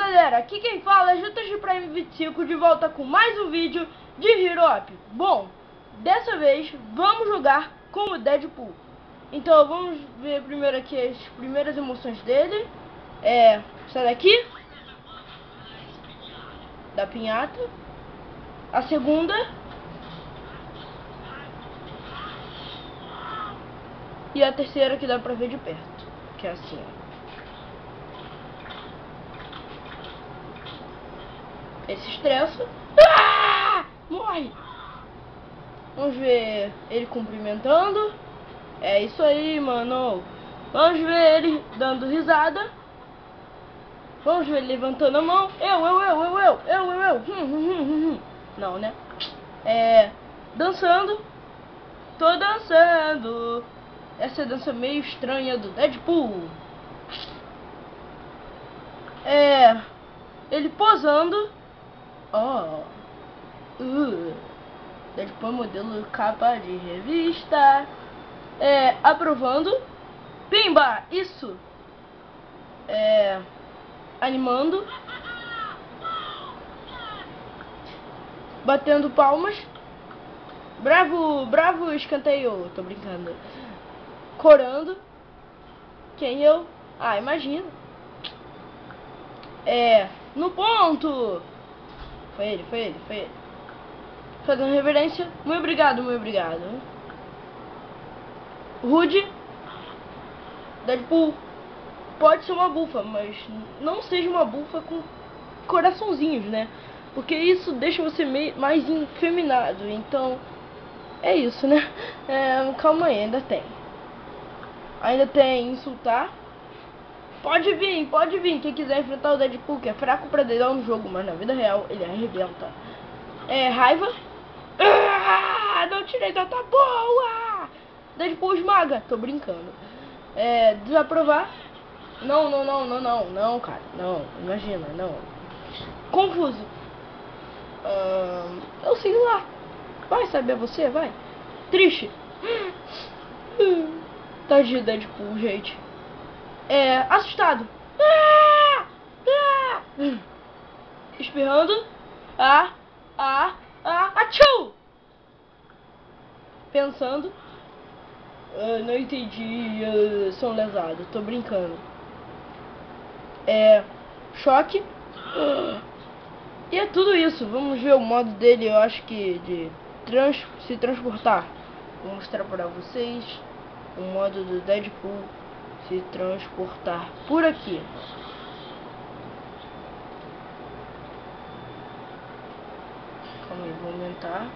galera, aqui quem fala é JG Prime 25 de volta com mais um vídeo de Hero Up. Bom, dessa vez vamos jogar com o Deadpool. Então vamos ver primeiro aqui as primeiras emoções dele. Essa daqui da pinhata. A segunda e a terceira que dá pra ver de perto, que é assim, ó. Ele se estressa. Morre! Vamos ver ele cumprimentando. É isso aí, mano. Vamos ver ele dando risada. Vamos ver ele levantando a mão. Eu. Não, né? Dançando. Tô dançando. Essa dança meio estranha do Deadpool. Ele posando. Deadpool modelo capa de revista. Aprovando. Pimba! Isso! Animando. Batendo palmas. Bravo, escanteio. Tô brincando. Corando. Quem eu? Imagina. No ponto. Foi ele. Fazendo reverência. Muito obrigado. Rude. Deadpool. Pode ser uma bufa, mas não seja uma bufa com coraçãozinhos, né? Porque isso deixa você mais infeminado. Então, é isso, né? Calma aí, ainda tem insultar. Pode vir. Quem quiser enfrentar o Deadpool, que é fraco pra dedão no jogo, mas na vida real ele arrebenta. Raiva. Não tirei nota boa. Deadpool esmaga. Tô brincando. Desaprovar. Não, cara. Não, imagina, não. Confuso. Eu sei lá. Vai saber você, vai. Triste. Tadinho Deadpool, gente. Assustado. Espirrando. Achou! Pensando. Não entendi. Sou um lesado. Tô brincando. Choque. E é tudo isso. Vamos ver o modo dele. Eu acho que de se transportar. Vou mostrar pra vocês o modo do Deadpool se transportar por aqui. Calma aí, vou aumentar.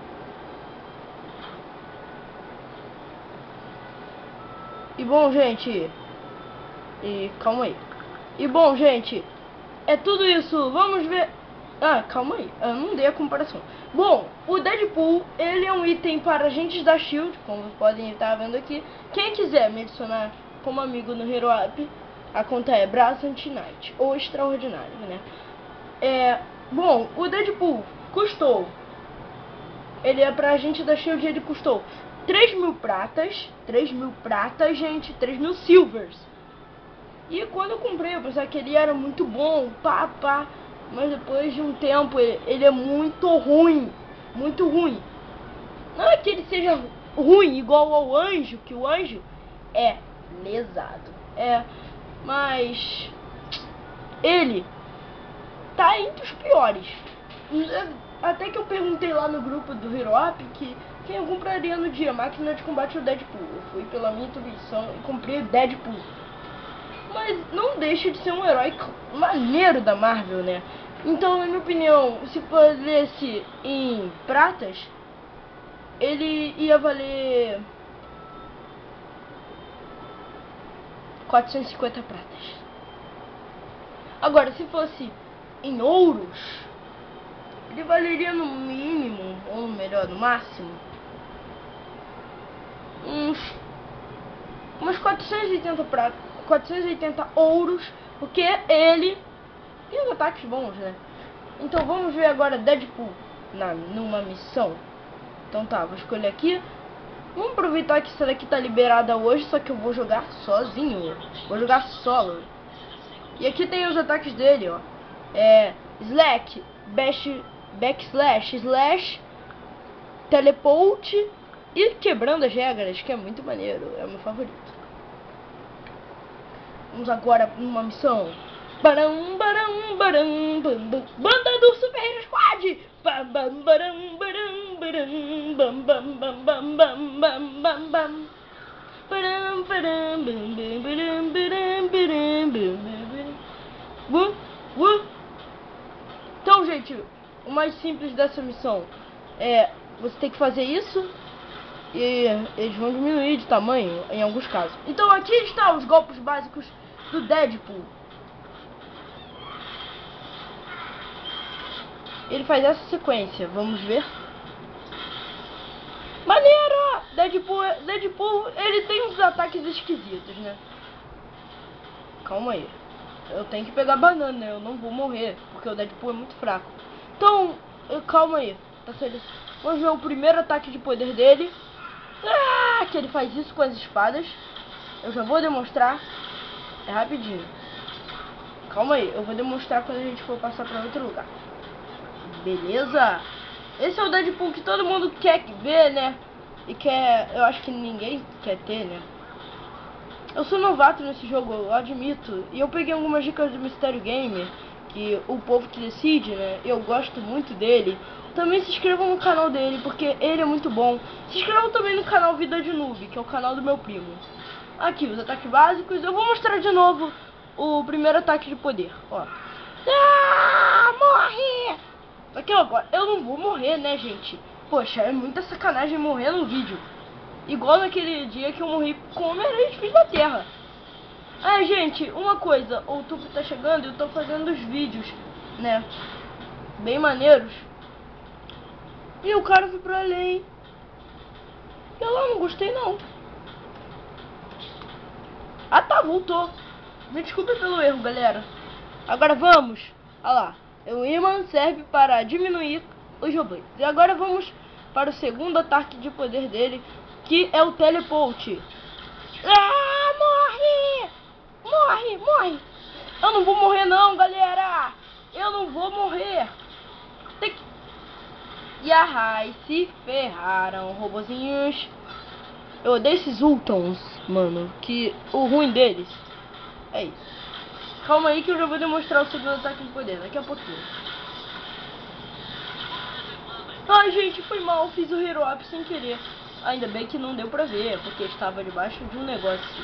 E bom, gente. Calma aí. E bom, gente, é tudo isso. Vamos ver. Calma aí. Eu não dei a comparação. Bom, o Deadpool, ele é um item para agentes da SHIELD, como podem estar vendo aqui. Quem quiser me adicionar como amigo no Hero Up, a conta é Brazant Knight, ou Extraordinário, né? Bom, o Deadpool custou. Ele é para agente da SHIELD e ele custou 3.000 pratas. 3.000 pratas, gente. 3.000 silvers. E quando eu comprei, eu pensava que ele era muito bom, mas depois de um tempo ele é muito ruim. Não é que ele seja ruim igual ao anjo, que o anjo é lesado. Mas ele tá entre os piores. Até que eu perguntei lá no grupo do Hero Up que quem eu compraria no dia, máquina de combate ou Deadpool. Eu fui pela minha intuição e comprei o Deadpool. Mas não deixa de ser um herói maneiro da Marvel, né? Então, na minha opinião, se valesse em pratas, ele ia valer 450 pratas. Agora, se fosse em ouros, ele valeria no mínimo, ou melhor, no máximo, umas 480 pratas. 480 ouros, porque ele tem os ataques bons, né? Então vamos ver agora Deadpool numa missão. Então tá, vou escolher aqui. Vamos aproveitar que essa daqui tá liberada hoje, só que eu vou jogar sozinho. Vou jogar solo. E aqui tem os ataques dele, ó. Slack, backslash, slash, teleport e quebrando as regras, que é muito maneiro, é o meu favorito. Vamos agora numa missão. Baram, baram, baram, bam, bam. Banda do Super Hero Squad. Bam, bam, baram, baram, baram, bam, bam, bam, bam, bam, bam, bam, bam. Baram, baram, bam, bam, baram, baram, baram, bam, bam. Então, gente, o mais simples dessa missão é você tem que fazer isso e eles vão diminuir de tamanho em alguns casos. Então aqui estão os golpes básicos do Deadpool. Ele faz essa sequência, vamos ver. Maneiro! Deadpool, ele tem uns ataques esquisitos, né? Calma aí. Eu tenho que pegar banana, né? Eu não vou morrer, porque o Deadpool é muito fraco. Então, calma aí. Tá certo. Vamos ver o primeiro ataque de poder dele. Que ele faz isso com as espadas. Eu já vou demonstrar. É rapidinho. Calma aí, eu vou demonstrar quando a gente for passar pra outro lugar. Beleza? Esse é o Deadpool que todo mundo quer ver, né? E quer... eu acho que ninguém quer ter, né? Eu sou novato nesse jogo, eu admito. E eu peguei algumas dicas do Mistério Gamer, que o povo que decide, né? Eu gosto muito dele. Também se inscrevam no canal dele, porque ele é muito bom. Se inscrevam também no canal Vida de Noob, que é o canal do meu primo. Aqui, os ataques básicos. Eu vou mostrar de novo o primeiro ataque de poder, ó. Morre! Só que agora, eu não vou morrer, né, gente? Poxa, é muita sacanagem morrer no vídeo. Igual naquele dia que eu morri com o Homem-Aranha de Filho da Terra. Gente, uma coisa. O YouTube tá chegando e eu tô fazendo os vídeos, né? Bem maneiros. E o cara foi pra além. Eu lá não gostei, não. Ah, tá, voltou. Me desculpe pelo erro, galera. Agora vamos. Olha lá. O imã serve para diminuir os robôs. E agora vamos para o segundo ataque de poder dele, que é o teleport. Morre! Morre, morre! Eu não vou morrer não, galera! Eu não vou morrer! Tem que... E ai, se ferraram, robozinhos. Eu odeio esses Ultons, mano. Que o ruim deles é isso. Calma aí que eu já vou demonstrar o segundo ataque de poder daqui a pouquinho. Ai, gente, foi mal. Fiz o Hero Up sem querer. Ainda bem que não deu pra ver, porque estava debaixo de um negócio.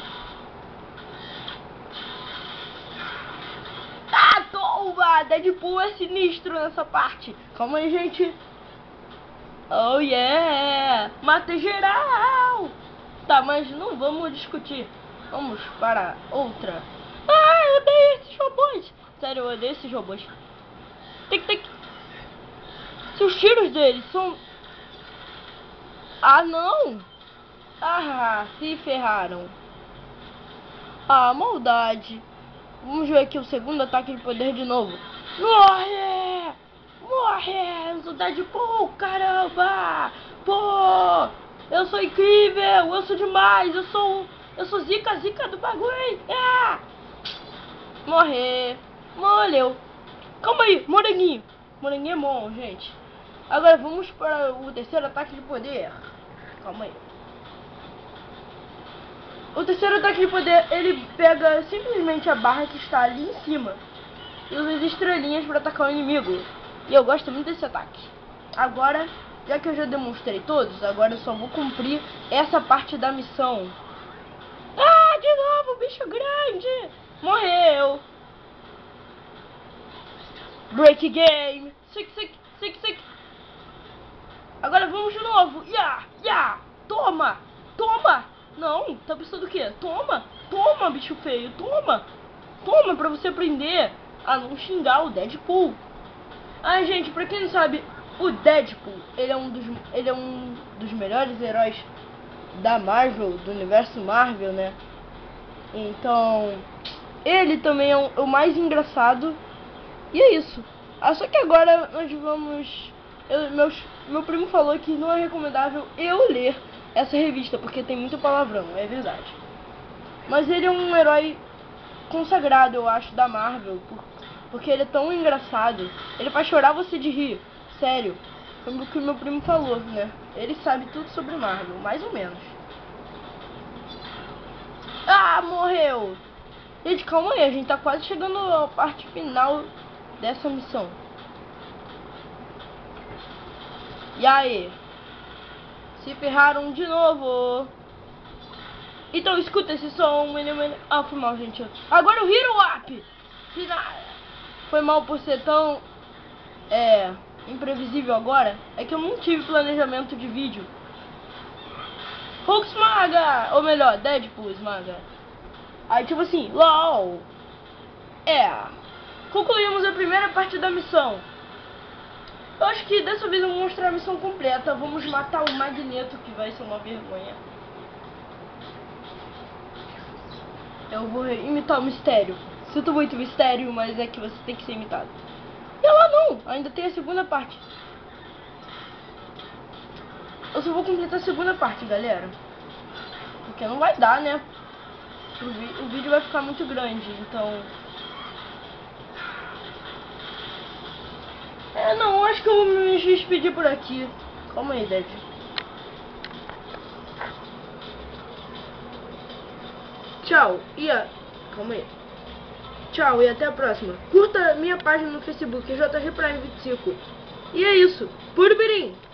Toma! Deadpool é sinistro nessa parte. Calma aí, gente. Oh, yeah! Mata geral! Tá, mas não vamos discutir. Vamos para outra. Eu odeio esses robôs. Sério, eu odeio esses robôs. Tem. Se os tiros deles são... não! Se ferraram. Maldade. Vamos ver aqui o segundo ataque de poder de novo. Morre! Morre! Eu sou Deadpool, caramba! Pô! Eu sou incrível! Eu sou demais! Eu sou zica do bagulho! Morrer! Morreu! Calma aí, moranguinho! Moranguinho é bom, gente. Agora vamos para o terceiro ataque de poder. Calma aí. O terceiro ataque de poder, ele pega simplesmente a barra que está ali em cima e usa as estrelinhas para atacar o inimigo. E eu gosto muito desse ataque. Agora, já que eu já demonstrei todos, agora eu só vou cumprir essa parte da missão. De novo, bicho grande! Morreu! Break game! Sick. Agora vamos de novo! Toma! Não, tá pensando o quê? Toma, bicho feio, toma pra você aprender a não xingar o Deadpool. Gente, pra quem não sabe, o Deadpool, ele é um dos melhores heróis da Marvel, do universo Marvel, né? Então, ele também é o mais engraçado. E é isso. Só que agora nós vamos... Meu primo falou que não é recomendável eu ler essa revista, porque tem muito palavrão, é verdade. Mas ele é um herói consagrado, eu acho, da Marvel, Porque ele é tão engraçado. Ele faz chorar você de rir. Sério. Foi o que meu primo falou, né? Ele sabe tudo sobre Marvel, mais ou menos. Ah, morreu! Gente, calma aí. A gente tá quase chegando à parte final dessa missão. E aí? Se ferraram de novo. Então escuta esse som. Ah, foi mal, gente. Agora o Hero Up. Foi mal por ser tão imprevisível agora. É que eu não tive planejamento de vídeo. Hulk esmaga. Ou melhor, Deadpool esmaga. Aí tipo assim, LOL. Concluímos a primeira parte da missão. Eu acho que dessa vez eu vou mostrar a missão completa. Vamos matar o Magneto, que vai ser uma vergonha. Eu vou imitar o Mistério. Sinto muito Mistério, mas é que você tem que ser imitado. E lá não, ainda tem a segunda parte. Eu só vou completar a segunda parte, galera. Porque não vai dar, né? O vídeo vai ficar muito grande, então... não, acho que eu vou me despedir por aqui. Calma aí, Dad. Tchau, calma aí. Tchau e até a próxima. Curta minha página no Facebook, JG Prime 25. E é isso. Purbirim!